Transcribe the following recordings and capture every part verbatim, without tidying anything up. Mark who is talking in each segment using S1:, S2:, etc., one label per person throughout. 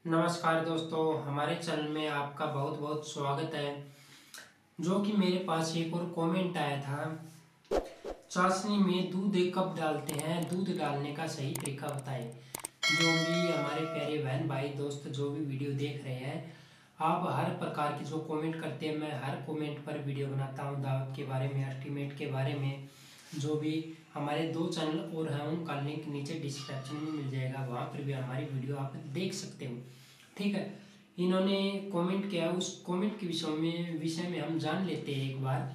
S1: नमस्कार दोस्तों, हमारे चैनल में आपका बहुत बहुत स्वागत है। जो कि मेरे पास एक और कमेंट आया था, चाशनी में दूध कब डालते हैं, दूध डालने का सही तरीका बताएं। जो भी हमारे प्यारे बहन भाई दोस्त जो भी वीडियो देख रहे हैं, आप हर प्रकार की जो कमेंट करते हैं, मैं हर कमेंट पर वीडियो बनाता हूं। दावत के बारे में, एस्टीमेट के बारे में, जो भी हमारे दो चैनल और हैं उनका लिंक नीचे डिस्क्रिप्शन में मिल जाएगा, वहाँ पर भी हमारी वीडियो आप देख सकते हो। ठीक है, इन्होंने कमेंट किया, उस कमेंट के विषय में विषय में हम जान लेते हैं एक बार,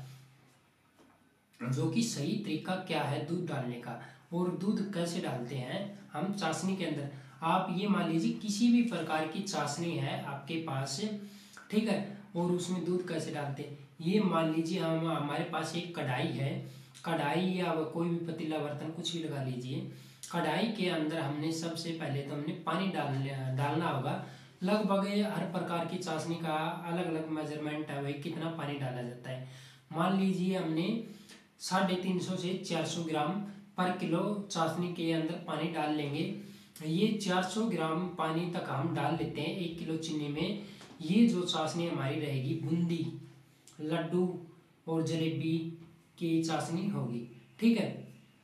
S1: जो कि सही तरीका क्या है दूध डालने का और दूध कैसे डालते हैं हम चाशनी के अंदर। आप ये मान लीजिए किसी भी प्रकार की चाशनी है आपके पास, ठीक है, और उसमें दूध कैसे डालते हैं। ये मान लीजिए हम हमारे पास एक कढ़ाई है, कढ़ाई या कोई भी पतीला बर्तन कुछ भी लगा लीजिए। कढ़ाई के अंदर हमने सबसे पहले तो हमने पानी डाल डालना होगा। लगभग हर प्रकार की चाशनी का अलग अलग मेजरमेंट है, भाई कितना पानी डाला जाता है। मान लीजिए हमने साढ़े तीन सौ से चार सौ ग्राम पर किलो चाशनी के अंदर पानी डाल लेंगे। ये चार सौ ग्राम पानी तक हम डाल लेते हैं एक किलो चीनी में। ये जो चाशनी हमारी रहेगी बूंदी, लड्डू और जलेबी की चाशनी होगी। ठीक है,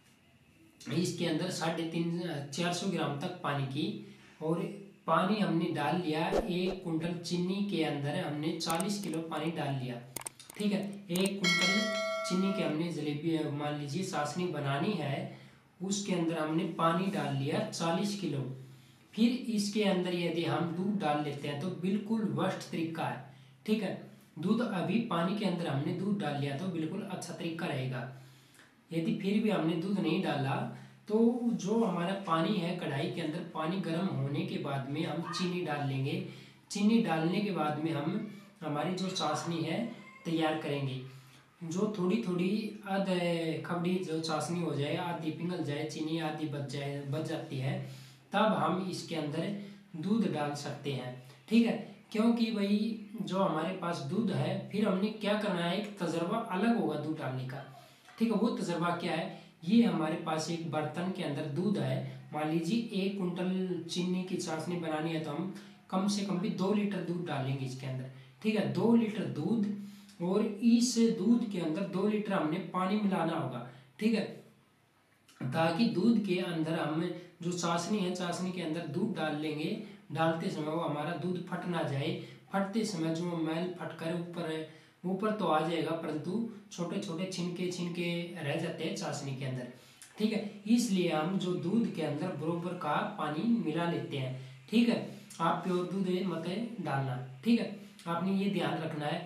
S1: इसके अंदर साढ़े तीन चार सौ ग्राम तक पानी की, और पानी हमने डाल लिया। एक कुंटल चीनी के अंदर हमने चालीस किलो पानी डाल लिया। ठीक है, एक कुंटल चीनी के हमने जलेबी मान लीजिए चाशनी बनानी है, उसके अंदर हमने पानी डाल लिया चालीस किलो। फिर इसके अंदर यदि हम दूध डाल लेते हैं तो बिल्कुल वर्स्ट तरीका है। ठीक है, दूध अभी पानी के अंदर हमने दूध डाल लिया तो बिल्कुल अच्छा तरीका रहेगा। यदि फिर भी हमने दूध नहीं डाला तो जो हमारा पानी है कढ़ाई के अंदर, पानी गर्म होने के बाद में हम चीनी डाल लेंगे। चीनी डालने के बाद में हम हमारी जो चाशनी है तैयार करेंगे। जो थोड़ी थोड़ी आध खबड़ी जो चाशनी हो जाए, आधी पिघल जाए चीनी, आधी बच जाए बच जाती है, तब हम इसके अंदर दूध डाल सकते हैं। ठीक है, क्योंकि भाई जो हमारे पास दूध है, फिर हमने क्या करना है, एक तजर्बा अलग होगा दूध डालने का। ठीक है, वो तजर्बा क्या है, ये हमारे पास एक बर्तन के अंदर दूध है। मान लीजिए एक कुंटल चीनी की चाशनी बनानी है तो हम कम से कम भी दो लीटर दूध डालेंगे इसके अंदर। ठीक है, दो लीटर दूध, और इस दूध के अंदर दो लीटर हमने पानी मिलाना होगा। ठीक है, ताकि दूध के अंदर हम जो चाशनी है, चाशनी के अंदर दूध डाल लेंगे, डालते समय वो हमारा दूध फट ना जाए। फटते समय जो मैल फटकर ऊपर ऊपर तो आ जाएगा, परंतु छोटे छोटे छिनके छिनके रह जाते हैं चाशनी के अंदर। ठीक है, इसलिए हम जो दूध के अंदर बरोबर का पानी मिला लेते हैं। ठीक है, आप प्योर दूध मत डालना। ठीक है, आपने ये ध्यान रखना है,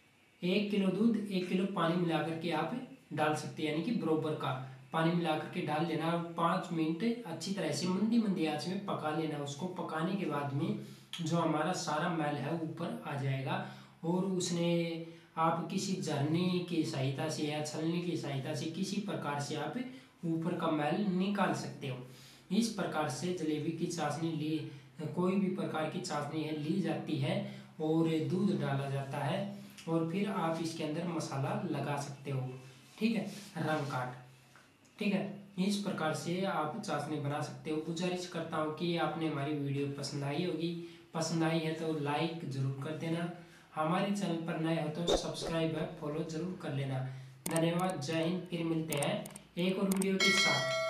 S1: एक किलो दूध एक किलो पानी मिला करके आप डाल सकते हैं, यानी कि बरोबर का पानी मिला करके डाल लेना। और पाँच मिनट अच्छी तरह से मंदी मंदी आंच में पका लेना। उसको पकाने के बाद में जो हमारा सारा मैल है ऊपर आ जाएगा, और उसने आप किसी झरने की सहायता से या छलनी की सहायता से किसी प्रकार से आप ऊपर का मैल निकाल सकते हो। इस प्रकार से जलेबी की चाशनी ली, कोई भी प्रकार की चाशनी है ली जाती है और दूध डाला जाता है, और फिर आप इसके अंदर मसाला लगा सकते हो। ठीक है, रंग काट। ठीक है, इस प्रकार से आप चाशनी बना सकते हो। गुजारिश करता हूँ कि आपने हमारी वीडियो पसंद आई होगी। पसंद आई है तो लाइक जरूर कर देना। हमारे चैनल पर नए हो तो सब्सक्राइब है फॉलो जरूर कर लेना। धन्यवाद, जय हिंद। फिर मिलते हैं एक और वीडियो के साथ।